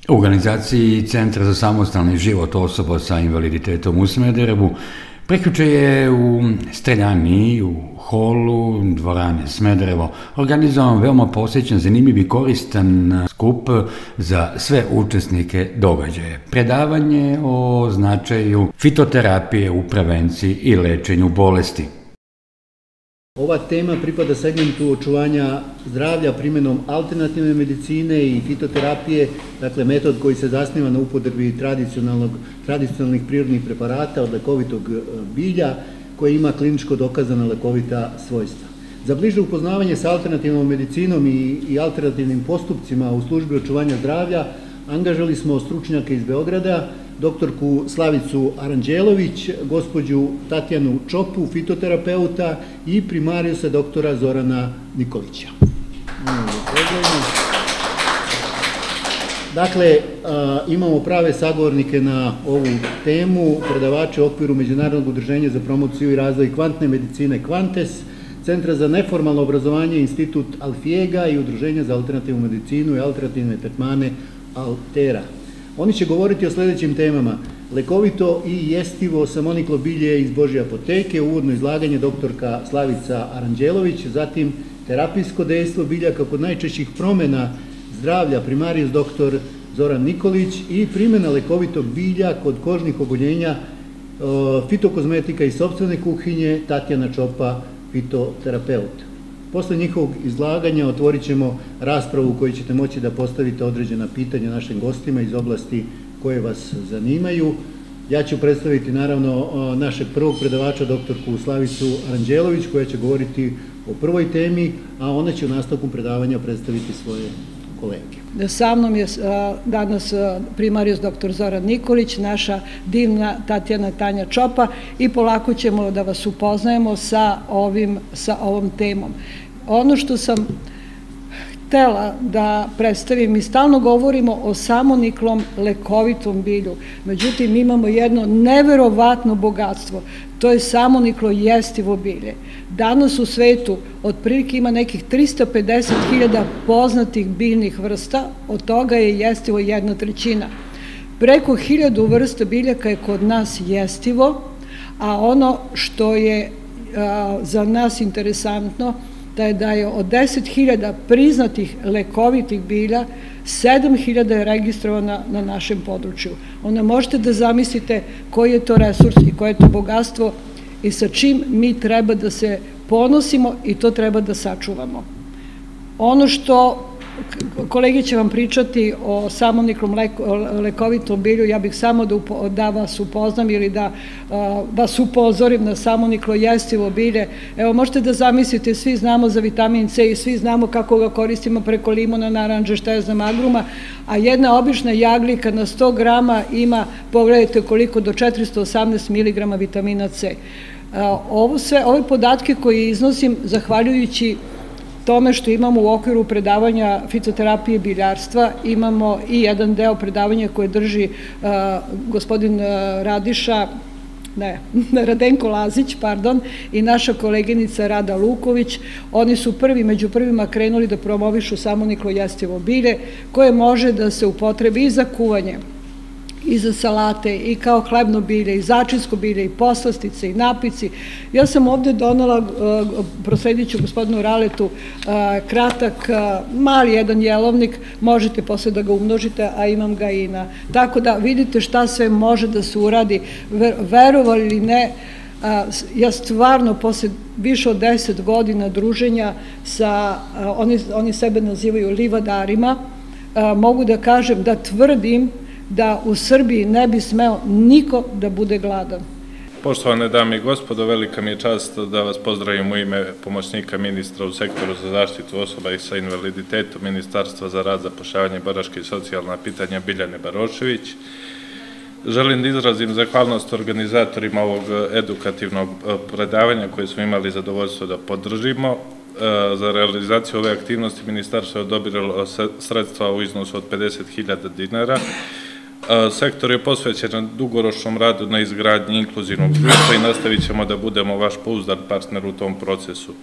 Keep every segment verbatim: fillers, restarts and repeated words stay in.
U organizaciji Centra za samostalni život osoba sa invaliditetom u Smederevu prekjuče je u streljani, u holu dvorane Smederevo organizovan veoma posjećan, zanimljiv i koristan skup za sve učesnike događaja. Predavanje o značaju fitoterapije u prevenciji i lečenju bolesti. Ova tema pripada segmentu očuvanja zdravlja primjenom alternativne medicine i fitoterapije, dakle metod koji se zasniva na upotrebi tradicionalnih prirodnih preparata od lekovitog bilja koji ima kliničko dokazana lekovita svojstva. Za bliže upoznavanje sa alternativnom medicinom i alternativnim postupcima u službi očuvanja zdravlja angažali smo stručnjake iz Beograda, doktorku Slavicu Aranđelović, gospođu Tatjanu Čopu, fitoterapeuta i primarijusa doktora Zorana Nikolića. Dakle, imamo prave sagovornike na ovu temu, predavače u okviru Međunarodnog udruženja za promociju i razvoj kvantne medicine Kvantes, Centra za neformalno obrazovanje Institut Alfijega i Udruženja za alternativnu medicinu i alternativne tretmane Altera. Oni će govoriti o sljedećim temama: lekovito i jestivo samoniklo bilje iz Božje apoteke, uvodno izlaganje doktorka Slavica Aranđelović, zatim terapijsko dejstvo biljaka kod najčešćih promjena zdravlja primarijus doktor Zoran Nikolić i primjena lekovitog bilja kod kožnih oboljenja, fitokozmetika iz sopstvene kuhinje Tatjana Čopa, fitoterapeut. Posle njihovog izlaganja otvorit ćemo raspravu u kojoj ćete moći da postavite određena pitanja našim gostima iz oblasti koje vas zanimaju. Ja ću predstaviti naravno našeg prvog predavača, doktorku Slavicu Aranđelović, koja će govoriti o prvoj temi, a ona će u nastavku predavanja predstaviti svoje kolege. Sa mnom je danas primarijus doktor Zoran Nikolić, naša divna Tatjana Tanja Čopa i polako ćemo da vas upoznajemo sa ovom temom. Ono što sam htela da predstavim, mi stalno govorimo o samoniklom lekovitom bilju, međutim imamo jedno neverovatno bogatstvo, to je samoniklo jestivo bilje. Danas u svetu otprilike ima nekih tristo pedeset hiljada poznatih biljnih vrsta, od toga je jestivo jedna trećina. Preko hiljadu vrsta biljaka je kod nas jestivo, a ono što je za nas interesantno da je od deset hiljada priznatih lekovitih bilja, sedam hiljada je registrovana na našem području. Onda možete da zamislite koji je to resurs i koje je to bogatstvo i sa čim mi treba da se ponosimo i to treba da sačuvamo. Ono što kolege će vam pričati o samoniklom lekovitom bilju, ja bih samo da vas upoznam ili da vas upozorim na samoniklo jestivo bilje. Evo, možete da zamislite, svi znamo za vitamin C i svi znamo kako ga koristimo preko limuna, naranđe, šta je znam, agruma, a jedna obična jagljika na sto grama ima, pogledajte koliko, do četiristo osamnaest miligrama vitamina C. Ove podatke koje iznosim, zahvaljujući tome što imamo u okviru predavanja fitoterapije biljarstva, imamo i jedan deo predavanja koje drži gospodin Radiša, ne, Radenko Lazić, pardon, i naša koleginica Rada Luković. Oni su prvi, među prvima krenuli da promovišu samoniklo jestivo bilje, koje može da se upotrebi i za kuvanje, i za salate, i kao hlebno bilje, i začinsko bilje, i poslastice, i napici. Ja sam ovde donela, prosledit ću gospodinu Raletu, kratak, mali jedan jelovnik, možete posle da ga umnožite, a imam ga i na... Tako da vidite šta sve može da se uradi, verovali ili ne. Ja stvarno, posle više od deset godina druženja sa, oni sebe nazivaju livadarima, mogu da kažem, da tvrdim da u Srbiji ne bi smeo niko da bude gladan. Poštovane dame i gospodo, velika mi je čast da vas pozdravim u ime pomoćnika ministra u sektoru za zaštitu osoba sa invaliditetom Ministarstva za rad, zapošljavanje, boračka i socijalna pitanja Biljane Barošević. Želim da izrazim zahvalnost organizatorima ovog edukativnog predavanja koje smo imali zadovoljstvo da podržimo. Za realizaciju ove aktivnosti ministarstvo je odobrilo sredstva u iznosu od pedeset hiljada dinara. Sektor je posvećen dugoročnom radu na izgradnji inkluzivnog društva i nastavit ćemo da budemo vaš pouzdan partner u tom procesu.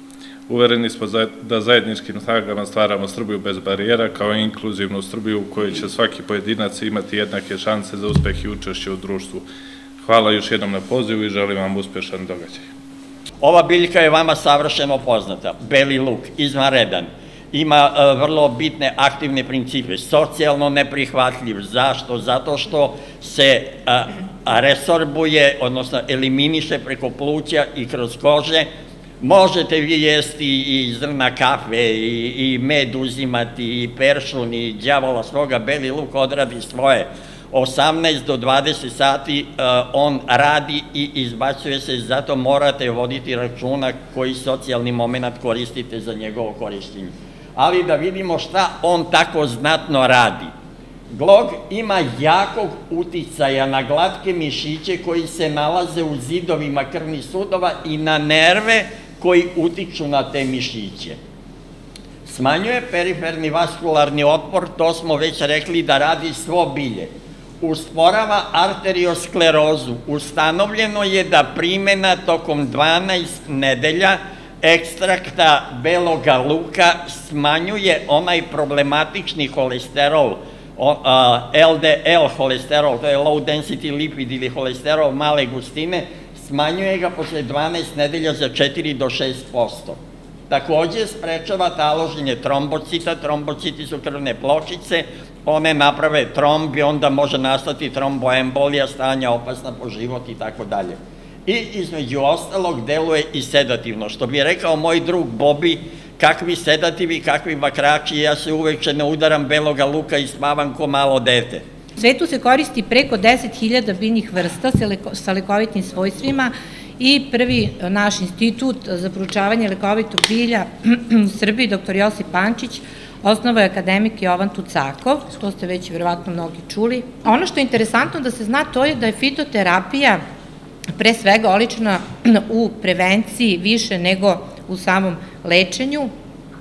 Uvereni smo da zajedničkim snagama stvaramo Srbiju bez barijera, kao i inkluzivnu Srbiju u kojoj će svaki pojedinac imati jednake šanse za uspeh i učešće u društvu. Hvala još jednom na pozivu i želim vam uspešan događaj. Ova biljka je vama savršeno poznata. Beli luk, izvanredan. Ima vrlo bitne aktivne principe. Socijalno neprihvatljiv. Zašto? Zato što se resorbuje, odnosno eliminiše preko pluća i kroz kože. Možete vi jesti i zrna kafe, i med uzimati, i peršun, i đavola svoga. Beli luk odradi svoje. osamnaest do dvadeset sati on radi i izbacuje se, zato morate voditi računa koji socijalni moment koristite za njegovo korištenje. Ali da vidimo šta on tako znatno radi. Glog ima jakog uticaja na glatke mišiće koji se nalaze u zidovima krvnih sudova i na nerve koji utiču na te mišiće. Smanjuje periferni vaskularni otpor, to smo već rekli da radi svo bilje. Usporava arteriosklerozu. Ustanovljeno je da primena tokom dvanaest nedelja ekstrakta beloga luka smanjuje onaj problematični holesterol, L D L holesterol, to je low density lipid ili holesterol male gustine, smanjuje ga posle dvanaest nedelja za četiri do šest posto. Takođe sprečava taloženje trombocita, trombociti su krvne pločice, one naprave tromb i onda može nastati tromboembolija, stanja opasna po život i tako dalje. I između ostalog deluje i sedativno. Što bi rekao moj drug Bobi, kakvi sedativi, kakvi bakrači, ja se uveče ne udaram beloga luka i spavam ko malo dete. U svetu se koristi preko deset hiljada biljnih vrsta sa lekovitim svojstvima i prvi naš institut za proučavanje lekovitog bilja u Srbiji, doktor Josip Pančić, osnovao je akademik Jovan Tucakov, to ste već verovatno mnogi čuli. Ono što je interesantno da se zna, to je da je fitoterapija pre svega oličena u prevenciji više nego u samom lečenju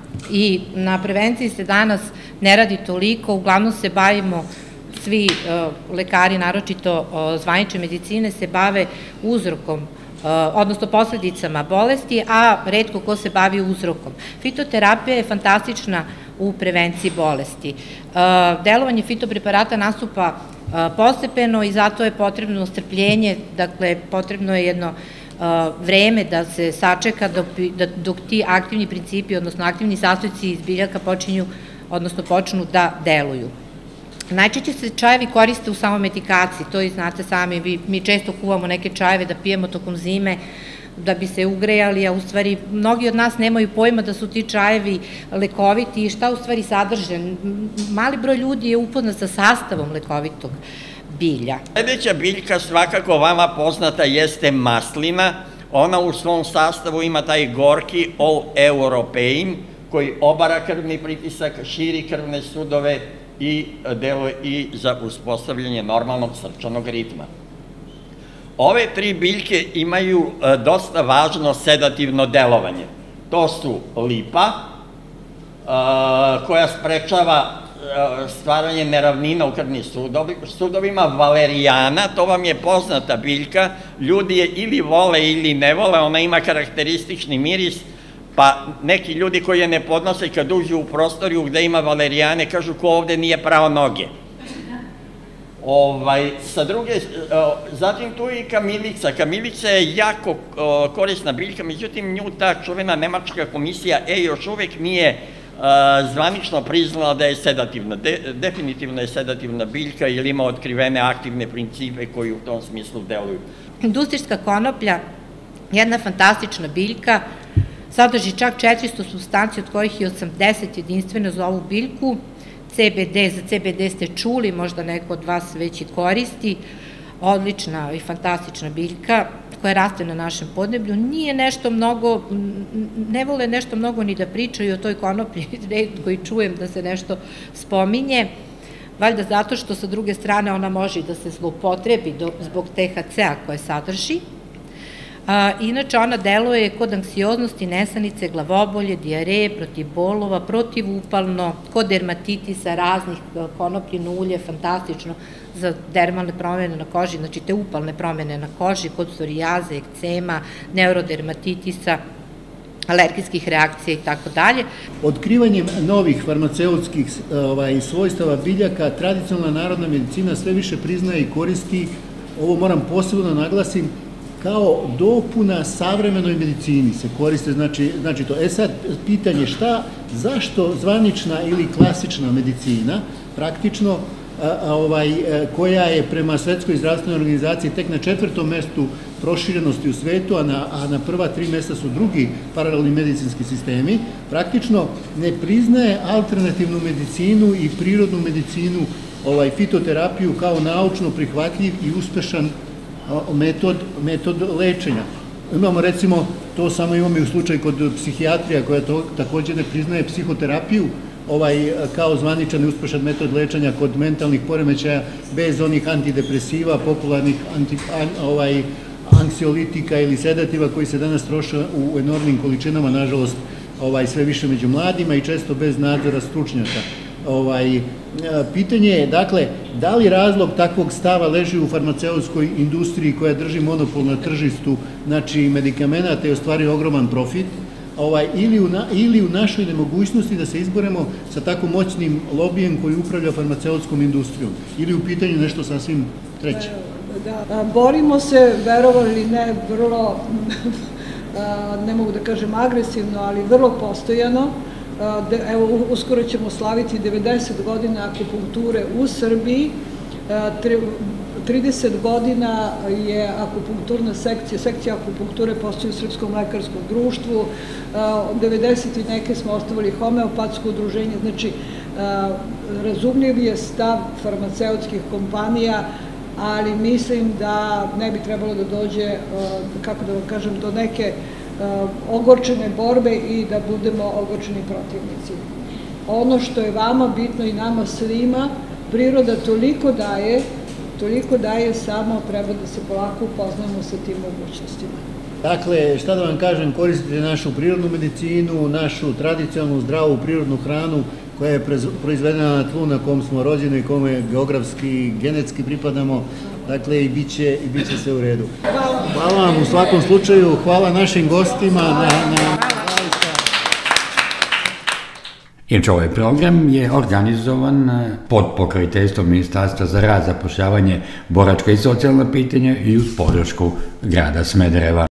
i na prevenciji se danas ne radi toliko, uglavnom se bavimo svi lekari, naročito zvanične medicine, se bave uzrokom, odnosno posledicama bolesti, a retko ko se bavi uzrokom. Fitoterapija je fantastična u prevenciji bolesti. Delovanje fitopreparata nastupa postepeno i zato je potrebno strpljenje, dakle potrebno je jedno vreme da se sačeka dok ti aktivni principi, odnosno aktivni sastojci iz biljaka počinju, odnosno počnu da deluju. Najčešće se čajevi koriste u samomedikaciji, to i znate sami, mi često kuvamo neke čajeve da pijemo tokom zime, da bi se ugrejali, a u stvari mnogi od nas nemaju pojma da su ti čajevi lekoviti i šta u stvari sadrže. Mali broj ljudi je upoznat sa sastavom lekovitog bilja. Sledeća biljka, svakako vama poznata, jeste maslina. Ona u svom sastavu ima taj gorki all-europein koji obara krvni pritisak, širi krvne sudove i deluje i za uspostavljanje normalnog srčanog ritma. Ove tri biljke imaju dosta važno sedativno delovanje. To su lipa, koja sprečava stvaranje neravnina u krvnim sudovima, valerijana, to vam je poznata biljka, ljudi je ili vole ili ne vole, ona ima karakteristični miris, pa neki ljudi koji je ne podnose kad uđu u prostoriju gde ima valerijane kažu ko ovde nije pravo noge. Sa druge, zatim tu je i kamilica. Kamilica je jako korisna biljka, međutim nju ta čuvena nemačka komisija E još uvek nije zvanično priznala da je sedativna. Definitivno je sedativna biljka jer ima otkrivene aktivne principe koji u tom smislu deluju. Industrijska konoplja, jedna fantastična biljka, sadrži čak četiristo supstanci od kojih je osamdeset jedinstveno za ovu biljku. C B D, za C B D ste čuli, možda neko od vas već i koristi, odlična i fantastična biljka koja raste na našem podneblju. Nije nešto mnogo, ne vole nešto mnogo ni da pričaju o toj konoplji, koji čujem da se nešto spominje, valjda zato što sa druge strane ona može da se zloupotrebi zbog T H C-a koje sadrži. Inače, ona deluje kod anksioznosti, nesanice, glavobolje, dijareje, protiv bolova, protivupalno, kod dermatitisa, raznih, konopljino ulje, fantastično za dermalne promene na koži, znači te upalne promene na koži, kod psorijaze, ekcema, neurodermatitisa, alergijskih reakcija i tako dalje. Otkrivanjem novih farmaceutskih ovaj, svojstava biljaka, tradicionalna narodna medicina sve više priznaje i koristi, ovo moram posebno naglasim, kao dopuna savremenoj medicini se koriste, znači, znači to. E sad, pitanje šta, zašto zvanična ili klasična medicina, praktično, a, a, ovaj, koja je prema Svetskoj zdravstvenoj organizaciji tek na četvrtom mestu proširenosti u svetu, a na, a na prva tri mesta su drugi paralelni medicinski sistemi, praktično ne priznaje alternativnu medicinu i prirodnu medicinu, ovaj, fitoterapiju kao naučno prihvatljiv i uspešan metod, metod lečenja. Imamo recimo, to samo imamo i u slučaju kod psihijatrija koja to, također ne priznaje psihoterapiju ovaj, kao zvaničan i uspešan metod lečenja kod mentalnih poremećaja bez onih antidepresiva, popularnih anti, an, ovaj, anksiolitika ili sedativa koji se danas troše u enormnim količinama, nažalost ovaj, sve više među mladima i često bez nadzora stručnjaka. Ovaj, pitanje je, dakle, da li razlog takvog stava leži u farmaceutskoj industriji koja drži monopol na tržištu, znači medikamenata i ostvari ogroman profit, ovaj, ili, u na, ili u našoj nemogućnosti da se izboremo sa tako moćnim lobijem koji upravlja farmaceutskom industrijom, ili u pitanju nešto sasvim treće? Da, borimo se, verovali ili ne, vrlo, ne mogu da kažem agresivno, ali vrlo postojano. Evo, uskoro ćemo slaviti devedeset godina akupunkture u Srbiji, trideset godina je akupunkturna sekcija, sekcija akupunkture postoji u Srpskom lekarskom društvu, devedeset i neke smo ostavili homeopatsko udruženje, znači razumljiv je stav farmaceutskih kompanija, ali mislim da ne bi trebalo da dođe, kako da vam kažem, do neke ogorčene borbe i da budemo ogorčeni protivnici. Ono što je vama bitno i nama svima, priroda toliko daje, toliko daje, samo treba da se polako upoznamo sa tim mogućnostima. Dakle, šta da vam kažem, koristite našu prirodnu medicinu, našu tradicionalnu zdravu prirodnu hranu koja je proizvedena na tlu na kom smo rođeni i kome geografski i genetski pripadamo, dakle i bit će, i bit će sve u redu. Hvala. Hvala vam u svakom slučaju, hvala našim gostima na... na... Inače, ovaj program je organizovan pod pokroviteljstvom Ministarstva za rad, zapošljavanje, boračka i socijalna pitanja i uz podršku grada Smedereva.